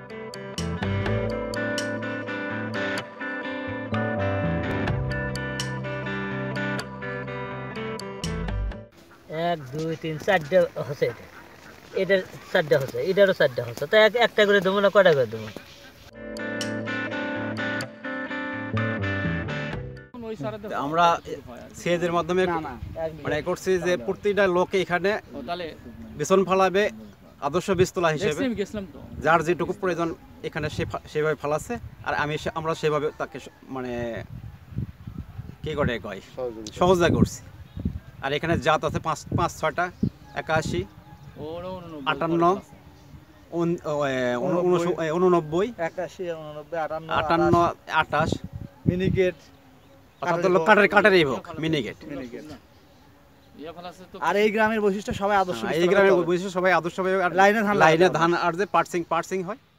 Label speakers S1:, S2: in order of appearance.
S1: এক দুই তিন চারটে হচ্ছে, এটার চারটে হচ্ছে, এটারও চারটে হচ্ছে, তাই একটা করে দেবো না কয়টা করে দেবো?
S2: আমরা সেজের মাধ্যমে মানে করছি যে প্রতিটা লোকে এখানে বেসন ফলাবে আদর্শ বীজতলা হিসেবে, যার যেটুকু প্রয়োজন এখানে সেভাবে ফলাচ্ছে। আর আমরা সেভাবে তাকে মানে কি করে কয় সহযোগিতা করছি। আর এখানে জাত আছে 5-6টা, 81, 58, 89, 58, 28
S3: মিনিকেট
S2: কাঠের এই হোক মিনিকেট।
S3: আর এই গ্রামের বৈশিষ্ট্য সবাই আদর্শ,
S2: এই গ্রামের বৈশিষ্ট্য সবাই আদর্শভাবে লাইনে ধান আর যে পার্সিং হয়।